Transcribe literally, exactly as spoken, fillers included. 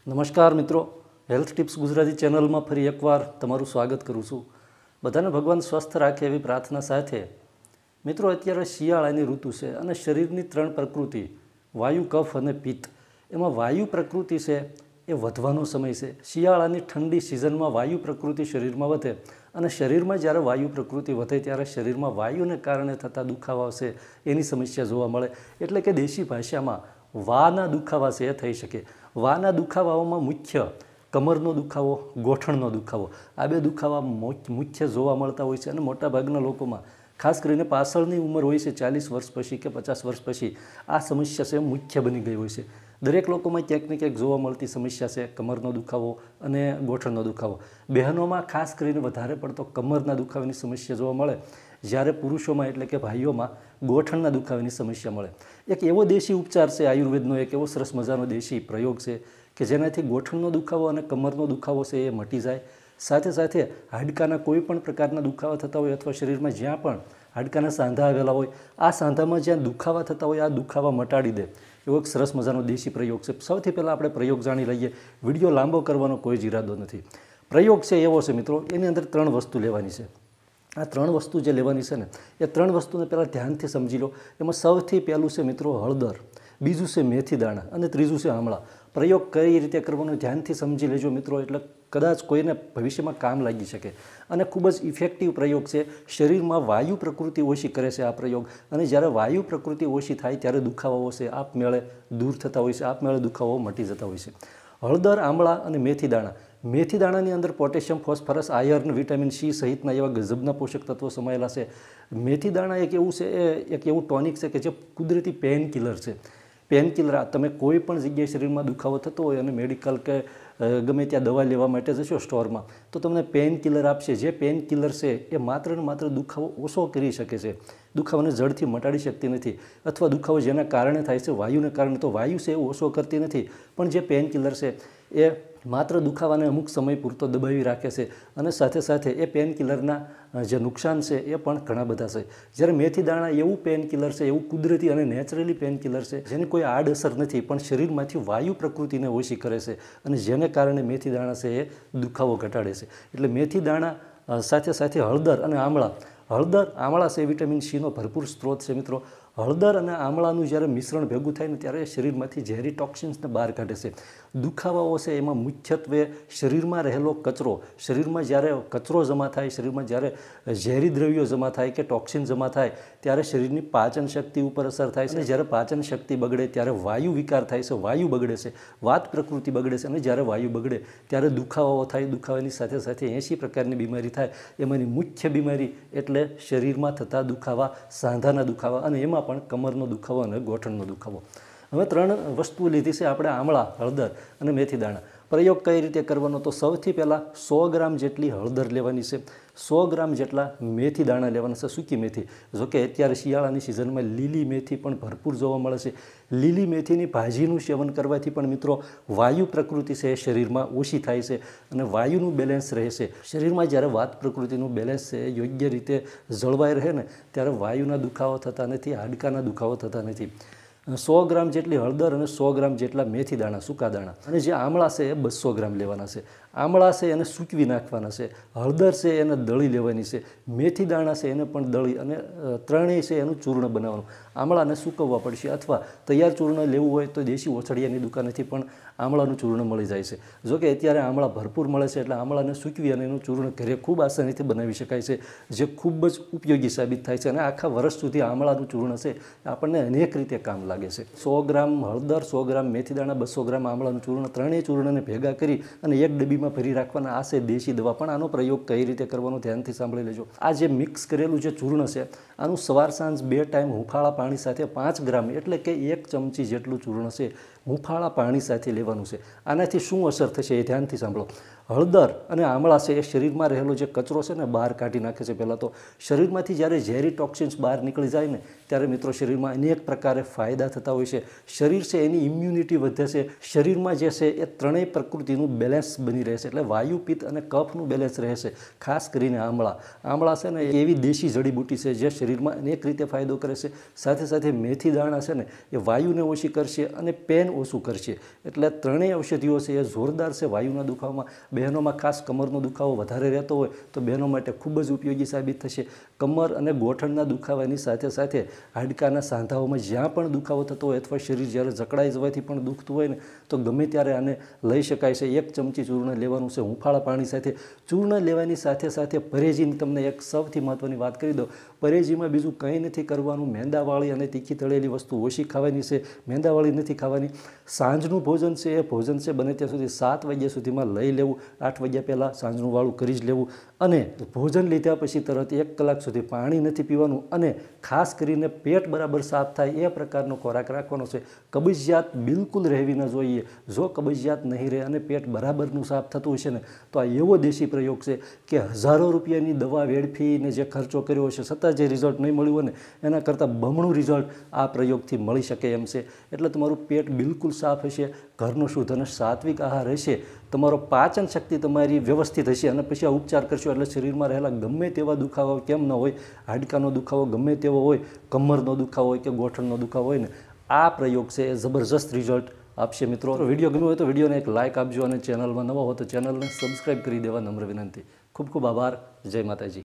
નમસ્કાર મિત્રો, health tips Gujarati ચેનલમાં ફરી એકવાર તમારું સ્વાગત કરું છું. બધાને ભગવાન સ્વસ્થ રાખે એવી પ્રાર્થના સાથે મિત્રો, અત્યારે શિયાળાની ઋતુ છે અને શરીરની ત્રણ પ્રકૃતિ વાયુ, કફ અને પિત્ત. એમાં વાયુ પ્રકૃતિ છે એ વધવાનો સમય છે. શિયાળાની ઠંડી સિઝનમાં વાયુ પ્રકૃતિ શરીરમાં વધે અને શરીરમાં જ્યારે વાયુ પ્રકૃતિ વધે ત્યારે શરીરમાં વાયુને કારણે થતા દુખાવા છે એની સમસ્યા જોવા મળે. એટલે કે દેશી ભાષામાં વાના દુખાવા છે એ થઈ શકે. વાના દુખાવાઓમાં મુખ્ય કમરનો દુખાવો, ગોઠણનો દુખાવો, આ બે દુખાવા મુખ્ય જોવા મળતા હોય છે અને મોટાભાગના લોકોમાં, ખાસ કરીને પાછળની ઉંમર હોય છે ચાલીસ વર્ષ પછી કે પચાસ વર્ષ પછી, આ સમસ્યા છે મુખ્ય બની ગઈ હોય છે. દરેક લોકોમાં ક્યાંક ને ક્યાંક જોવા મળતી સમસ્યા છે કમરનો દુખાવો અને ગોઠણનો દુખાવો. બહેનોમાં ખાસ કરીને વધારે પડતો કમરના દુખાવાની સમસ્યા જોવા મળે, જ્યારે પુરુષોમાં એટલે કે ભાઈઓમાં ગોઠણના દુખાવાની સમસ્યા મળે. એક એવો દેશી ઉપચાર છે, આયુર્વેદનો એક એવો સરસ મજાનો દેશી પ્રયોગ છે કે જેનાથી ગોઠણનો દુખાવો અને કમરનો દુખાવો છે એ મટી જાય. સાથે સાથે હાડકાના કોઈ પણ પ્રકારના દુખાવા થતા હોય અથવા શરીરમાં જ્યાં પણ હાડકાના સાંધા આવેલા હોય, આ સાંધામાં જ્યાં દુખાવા થતા હોય આ દુખાવા મટાડી દે એવો એક સરસ મજાનો દેશી પ્રયોગ છે. સૌથી પહેલાં આપણે પ્રયોગ જાણી લઈએ. વિડીયો લાંબો કરવાનો કોઈ જ ઈરાદો નથી. પ્રયોગ છે એવો છે મિત્રો, એની અંદર ત્રણ વસ્તુ લેવાની છે. આ ત્રણ વસ્તુ જે લેવાની છે ને, એ ત્રણ વસ્તુને પહેલાં ધ્યાનથી સમજી લો. એમાં સૌથી પહેલું છે મિત્રો હળદર, બીજું છે મેથી દાણા અને ત્રીજું છે આમળા. પ્રયોગ કઈ રીતે કરવાનો ધ્યાનથી સમજી લેજો મિત્રો, એટલે કદાચ કોઈને ભવિષ્યમાં કામ લાગી શકે. અને ખૂબ જ ઇફેક્ટિવ પ્રયોગ છે. શરીરમાં વાયુ પ્રકૃતિ ઓછી કરે છે આ પ્રયોગ, અને જ્યારે વાયુ પ્રકૃતિ ઓછી થાય ત્યારે દુખાવાઓ છે આપમેળે દૂર થતા હોય છે, આપમેળે દુખાવાઓ મટી જતા હોય છે. હળદર, આમળા અને મેથી દાણા. મેથી દાણાની અંદર potassium, phosphorus, iron, vitamin C સહિતના એવા ગજબના પોષક તત્વો સમાયેલા છે. મેથી દાણા એક એવું છે, એ એક એવું ટોનિક છે કે જે કુદરતી પેઇન કિલર છે. પેઇન કિલર, તમે કોઈ પણ જગ્યાએ શરીરમાં દુખાવો થતો હોય અને મેડિકલ કે ગમે ત્યાં દવા લેવા માટે જશો સ્ટોરમાં, તો તમને પેઇન કિલર આપશે. જે પેઇન કિલર છે એ માત્ર ને માત્ર દુખાવો ઓછો કરી શકે છે, દુખાવાને જડથી મટાડી શકતી નથી. અથવા દુખાવો જેના કારણે થાય છે વાયુને કારણે, તો વાયુ છે એ ઓછો કરતી નથી. પણ જે પેઇન કિલર છે એ માત્ર દુખાવાને અમુક સમય પૂરતો દબાવી રાખે છે, અને સાથે સાથે એ પેઇન કિલરના જે નુકસાન છે એ પણ ઘણા બધા છે. જ્યારે મેથી દાણા એવું પેઇન કિલર છે, એવું કુદરતી અને નેચરલી પેઇન કિલર છે જેની કોઈ આડઅસર નથી, પણ શરીરમાંથી વાયુ પ્રકૃતિને ઓછી કરે છે અને જેને કારણે મેથી દાણા છે એ દુખાવો ઘટાડે છે. એટલે મેથી દાણા સાથે સાથે હળદર અને આમળા. હળદર, આમળા છે વિટામિન સીનો ભરપૂર સ્ત્રોત છે મિત્રો. હળદર અને આમળાનું જ્યારે મિશ્રણ ભેગું થાય ને ત્યારે શરીરમાંથી ઝેરી ટોક્સિન્સને બહાર કાઢે છે. દુખાવાઓ છે એમાં મુખ્યત્વે શરીરમાં રહેલો કચરો, શરીરમાં જ્યારે કચરો જમા થાય, શરીરમાં જ્યારે ઝેરી દ્રવ્યો જમા થાય કે ટોક્સિન જમા થાય ત્યારે શરીરની પાચન શક્તિ ઉપર અસર થાય છે. અને જ્યારે પાચન શક્તિ બગડે ત્યારે વાયુ વિકાર થાય છે, વાયુ બગડે છે, વાત પ્રકૃતિ બગડે છે. અને જ્યારે વાયુ બગડે ત્યારે દુખાવાઓ થાય. દુખાવાની સાથે સાથે એંસી પ્રકારની બીમારી થાય. એમાંની મુખ્ય બીમારી એટલે શરીરમાં થતા દુખાવા, સાંધાના દુખાવા, અને એમાં પણ કમરનો દુખાવો અને ગોઠણનો દુખાવો. હવે ત્રણ વસ્તુ લીધી છે આપણે, આમળા, હળદર અને મેથી દાણા. પ્રયોગ કઈ રીતે કરવાનો? તો સૌથી પહેલાં સો ગ્રામ જેટલી હળદર લેવાની છે, સો ગ્રામ જેટલા મેથી દાણા લેવાના છે, સૂકી મેથી. જોકે અત્યારે શિયાળાની સિઝનમાં લીલી મેથી પણ ભરપૂર જોવા મળે છે. લીલી મેથીની ભાજીનું સેવન કરવાથી પણ મિત્રો વાયુ પ્રકૃતિ છે એ શરીરમાં ઓછી થાય છે અને વાયુનું બેલેન્સ રહે છે. શરીરમાં જ્યારે વાત પ્રકૃતિનું બેલેન્સ છે એ યોગ્ય રીતે જળવાઈ રહે ને ત્યારે વાયુના દુખાવો થતા નથી, હાડકાના દુખાવો થતા નથી. સો ગ્રામ જેટલી હળદર અને સો ગ્રામ જેટલા મેથી દાણા, સૂકા દાણા. અને જે આમળા છે એ બસો ગ્રામ લેવાના છે. આમળા છે એને સૂકવી નાખવાના છે, હળદર છે એને દળી લેવાની છે, મેથી દાણા છે એને પણ દળી અને ત્રણેય છે એનું ચૂર્ણ બનાવવાનું. આમળાને સૂકવવા પડશે, અથવા તૈયાર ચૂર્ણ લેવું હોય તો દેશી ઓછડિયાની દુકાનેથી પણ આમળાનું ચૂર્ણ મળી જાય છે. જોકે અત્યારે આમળા ભરપૂર મળે છે, એટલે આમળાને સૂકવી અને એનું ચૂર્ણ ઘરે ખૂબ આસાનીથી બનાવી શકાય છે, જે ખૂબ જ ઉપયોગી સાબિત થાય છે. અને આખા વર્ષ સુધી આમળાનું ચૂર્ણ છે આપણને અનેક રીતે કામ લાગે છે. સો ગ્રામ હળદર, સો ગ્રામ મેથી દાણા, બસો ગ્રામ આમળાનું ચૂર્ણ, ત્રણેય ચૂર્ણને ભેગા કરી અને એક ડબ્બીમાં ભરી રાખવાના. આ છે દેશી દવા. પણ આનો પ્રયોગ કઈ રીતે કરવાનો ધ્યાનથી સાંભળી લેજો. આ જે મિક્સ કરેલું જે ચૂર્ણ છે આનું સવાર સાંજ બે ટાઈમ હુંફાળા પાણી સાથે પાંચ ગ્રામ એટલે કે એક ચમચી જેટલું ચૂર્ણ છે હુંફાળા પાણી સાથે લેવાનું છે. આનાથી શું અસર થશે એ ધ્યાનથી સાંભળો. હળદર અને આમળા છે એ શરીરમાં રહેલો જે કચરો છે ને બહાર કાઢી નાખે છે. પહેલાં તો શરીરમાંથી જ્યારે ઝેરી ટોક્સિન્સ બહાર નીકળી જાય ને ત્યારે મિત્રો શરીરમાં અનેક પ્રકારે ફાયદા થતા હોય છે. શરીર છે એની ઇમ્યુનિટી વધે છે. શરીરમાં જે છે એ ત્રણેય પ્રકૃતિનું બેલેન્સ બની રહે છે. એટલે વાયુ, પિત્ત અને કફનું બેલેન્સ રહે છે. ખાસ કરીને આમળા. આમળા છે ને એવી દેશી જડીબુટી છે જે શરીરમાં અનેક રીતે ફાયદો કરે છે. સાથે સાથે મેથી દાણા છે ને એ વાયુને ઓછી કરશે અને પેન ઓછું કરશે. એટલે ત્રણેય ઔષધિઓ છે એ જોરદાર છે વાયુના દુખાવામાં. બહેનોમાં ખાસ કમરનો દુખાવો વધારે રહેતો હોય તો બહેનો માટે ખૂબ જ ઉપયોગી સાબિત થશે. કમર અને ગોઠણના દુખાવાની સાથે સાથે હાડકાના સાંધાઓમાં જ્યાં પણ દુખાવો થતો હોય અથવા શરીર જ્યારે જકડાઈ જવાથી પણ દુખતું હોય ને તો ગમે ત્યારે આને લઈ શકાય છે. એક ચમચી ચૂર્ણ લેવાનું છે હુંફાળા પાણી સાથે. ચૂર્ણ લેવાની સાથે સાથે પરેજીની તમને એક સૌથી મહત્ત્વની વાત કરી દો. પરેજીમાં બીજું કંઈ નથી કરવાનું. મેંદાવાળી અને તીખી તળેલી વસ્તુ ઓછી ખાવાની છે. મેંદાવાળી નથી ખાવાની. સાંજનું ભોજન છે એ ભોજન છે બને ત્યાં સુધી સાત વાગ્યા સુધીમાં લઈ લેવું. આઠ વાગ્યા પહેલાં સાંજનું વાળું કરી જ લેવું. અને ભોજન લીધા પછી તરત એક કલાક સુધી પાણી નથી પીવાનું. અને ખાસ કરીને પેટ બરાબર સાફ થાય એ પ્રકારનો ખોરાક રાખવાનો છે. કબજિયાત બિલકુલ રહેવી ન જોઈએ. જો કબજિયાત નહીં રહે અને પેટ બરાબરનું સાફ થતું હશે ને તો આ એવો દેશી પ્રયોગ છે કે હજારો રૂપિયાની દવા વેડફીને જે ખર્ચો કર્યો હશે છતાં જે રિઝલ્ટ નહીં મળ્યું હોય ને એના કરતાં બમણું રિઝલ્ટ આ પ્રયોગથી મળી શકે એમ છે. એટલે તમારું પેટ બિલકુલ સાફ હશે, ઘરનો શુદ્ધ અને સાત્વિક આહાર હશે, તમારો પાચન શક્તિ તમારી વ્યવસ્થિત હશે અને પછી આ ઉપચાર કરશો એટલે શરીરમાં રહેલા ગમે તેવા દુખાવા કેમ ન હોય, હાડકાનો દુખાવો ગમે તેવો હોય, કમરનો દુખાવો હોય કે ગોઠણનો દુખાવો હોય ને આ પ્રયોગ છે એ જબરજસ્ત રિઝલ્ટ આપશે. મિત્રો વિડીયો ગમ્યો હોય તો વિડીયોને એક લાઇક આપજો અને ચેનલમાં નવા હો તો ચેનલને સબસ્ક્રાઈબ કરી દેવા નમ્ર વિનંતી. ખૂબ ખૂબ આભાર. જય માતાજી.